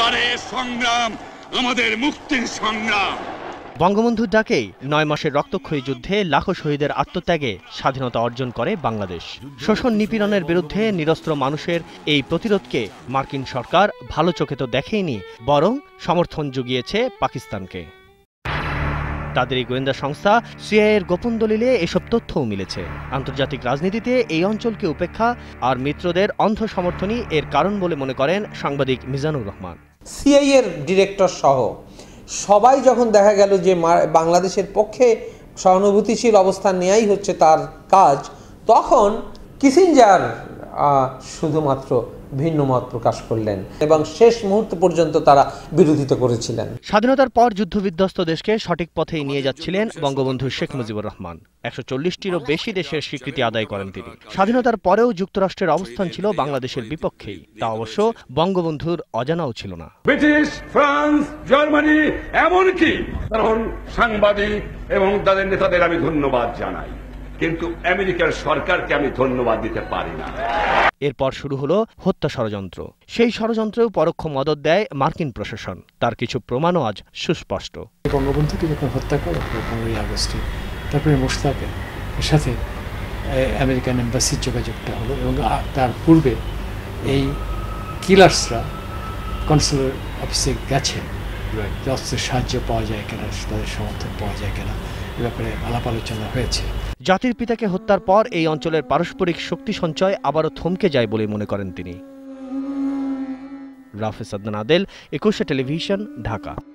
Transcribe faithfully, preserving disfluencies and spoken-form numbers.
এবারে সংগ্রাম আমাদের মুক্তির সংগ্রাম। বঙ্গবন্ধুর ডাকেই নয় মাসের রক্তক্ষয়ী যুদ্ধে লাখো শহীদের আত্মত্যাগে স্বাধীনতা অর্জন করে বাংলাদেশ। শোষণ নিপীড়নের বিরুদ্ধে নিরস্ত্র মানুষের এই প্রতিরোধকে মার্কিন সরকার ভালো চোখে তো দেখেইনি, বরং সমর্থন জুগিয়েছে পাকিস্তানকে। তাদের এই গোয়েন্দা সংস্থা সিআইএর গোপন দলিলে এসব তথ্যও মিলেছে। আন্তর্জাতিক রাজনীতিতে এই অঞ্চলকে উপেক্ষা আর মিত্রদের অন্ধ সমর্থনই এর কারণ বলে মনে করেন সাংবাদিক মিজানুর রহমান। সিআইএর ডিরেক্টর সহ সবাই যখন দেখা গেল যে বাংলাদেশের পক্ষে সহানুভূতিশীল অবস্থান নেয়াই হচ্ছে তার কাজ, তখন কিসিঞ্জার শুধুমাত্র ভিন্ন মত প্রকাশ করলেন এবং শেষ মুহূর্ত পর্যন্ত তারা বিরোধিতা করেছিলেন। স্বাধীনতার পর যুদ্ধবিধ্বস্ত দেশকে সঠিক পথেই নিয়ে যাচ্ছিলেন বঙ্গবন্ধু শেখ মুজিবুর রহমান। একশো চল্লিশটিরও বেশি দেশের স্বীকৃতি আদায় করেন তিনি। স্বাধীনতার পরেও যুক্তরাষ্ট্রের অবস্থান ছিল বাংলাদেশের বিপক্ষেই, তা অবশ্য বঙ্গবন্ধুর অজানাও ছিল না। ব্রিটিশ, ফ্রান্স, জার্মানি, এমনকি কারণ সাংবাদিক এবং তাদের নেতাদের আমি ধন্যবাদ জানাই, কিন্তু আমেরিকার সরকারকে আমি ধন্যবাদ দিতে পারি না। এরপর শুরু হলো হত্যা ষড়যন্ত্র। সেই ষড়যন্ত্রেও পরোক্ষ মদত দেয় মার্কিন প্রশাসন। তার কিছু প্রমাণও আজ সুস্পষ্ট। বঙ্গবন্ধুকে যখন হত্যা করা হয় পনেরোই আগস্টে, তারপরে মোশতাকের সাথে আমেরিকান এম্বাসির যোগাযোগটা হলো এবং তার পূর্বে এই কিলার্সরা কনসুলার অফিসে গেছে, অস্ত্রের সাহায্য পাওয়া যায় কিনা, তাদের সমর্থন পাওয়া যায় কিনা, এ ব্যাপারে আলাপ আলোচনা হয়েছে। জাতির পিতাকে হত্যার পর এই অঞ্চলের পারস্পরিক শক্তি সঞ্চয় আবারও থমকে যায় বলে মনে করেন তিনি। রাফেজ আদনান আদেল, একুশে টেলিভিশন, ঢাকা।